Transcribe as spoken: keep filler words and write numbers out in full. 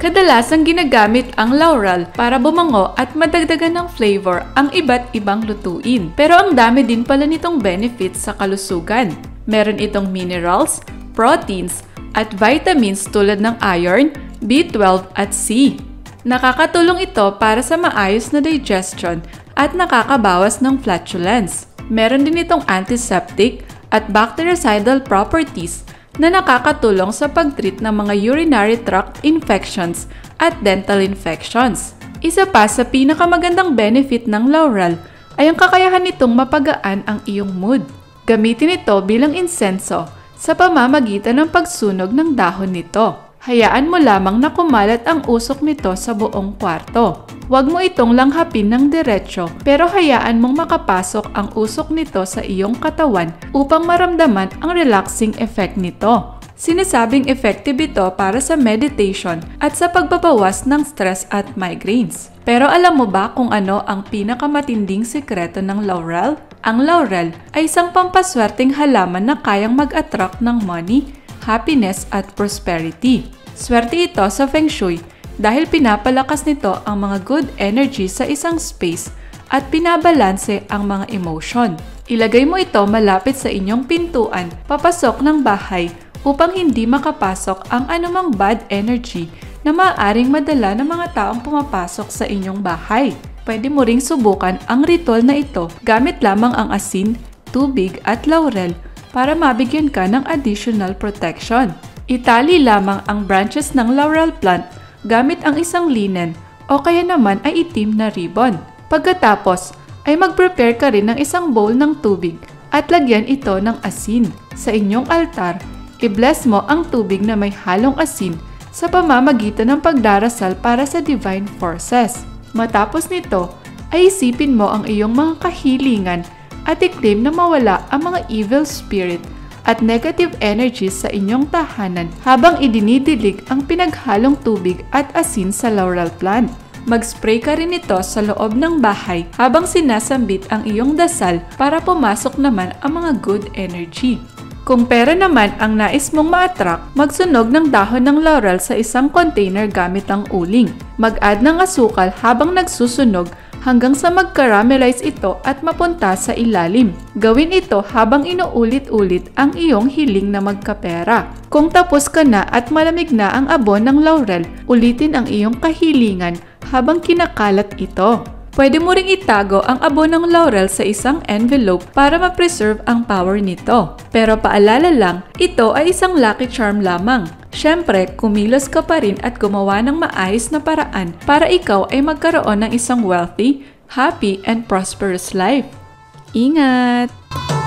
Kadalasang ginagamit ang laurel para bumango at madagdagan ng flavor ang iba't ibang lutuin. Pero ang dami din pala nitong benefits sa kalusugan. Meron itong minerals, proteins, at vitamins tulad ng iron, B twelve at C. Nakakatulong ito para sa maayos na digestion at nakakabawas ng flatulence. Meron din itong antiseptic at bactericidal properties na nakakatulong sa pag-treat ng mga urinary tract infections at dental infections. Isa pa sa pinakamagandang benefit ng laurel ay ang kakayahan nitong mapagaan ang iyong mood. Gamitin ito bilang insenso sa pamamagitan ng pagsunog ng dahon nito. Hayaan mo lamang na kumalat ang usok nito sa buong kwarto. Huwag mo itong langhapin ng diretsyo pero hayaan mong makapasok ang usok nito sa iyong katawan upang maramdaman ang relaxing effect nito. Sinasabing effective ito para sa meditation at sa pagbabawas ng stress at migraines. Pero alam mo ba kung ano ang pinakamatinding sikreto ng laurel? Ang laurel ay isang pampaswerteng halaman na kayang mag-attract ng money, happiness at prosperity. Swerte ito sa Feng Shui dahil pinapalakas nito ang mga good energy sa isang space at pinabalanse ang mga emotion. Ilagay mo ito malapit sa inyong pintuan, papasok ng bahay upang hindi makapasok ang anumang bad energy na maaaring madala ng mga taong pumapasok sa inyong bahay. Pwede mo ring subukan ang ritual na ito gamit lamang ang asin, tubig at laurel para mabigyan ka ng additional protection. Itali lamang ang branches ng laurel plant gamit ang isang linen o kaya naman ay itim na ribbon. Pagkatapos ay mag-prepare ka rin ng isang bowl ng tubig at lagyan ito ng asin. Sa inyong altar, i-bless mo ang tubig na may halong asin sa pamamagitan ng pagdarasal para sa divine forces. Matapos nito, ay isipin mo ang iyong mga kahilingan at i-claim na mawala ang mga evil spirit at negative energies sa inyong tahanan habang idinidilig ang pinaghalong tubig at asin sa laurel plant. Mag-spray ka rin ito sa loob ng bahay habang sinasambit ang iyong dasal para pumasok naman ang mga good energy. Kung pera naman ang nais mong ma-attract, magsunog ng dahon ng laurel sa isang container gamit ang uling. Mag-add ng asukal habang nagsusunog hanggang sa mag-caramelize ito at mapunta sa ilalim. Gawin ito habang inuulit-ulit ang iyong hiling na magkapera. Kung tapos ka na at malamig na ang abon ng laurel, ulitin ang iyong kahilingan habang kinakalat ito. Pwede mo ring itago ang abon ng laurel sa isang envelope para ma-preserve ang power nito. Pero paalala lang, ito ay isang lucky charm lamang. Siyempre, kumilos ka pa rin at gumawa ng maayos na paraan para ikaw ay magkaroon ng isang wealthy, happy, and prosperous life. Ingat!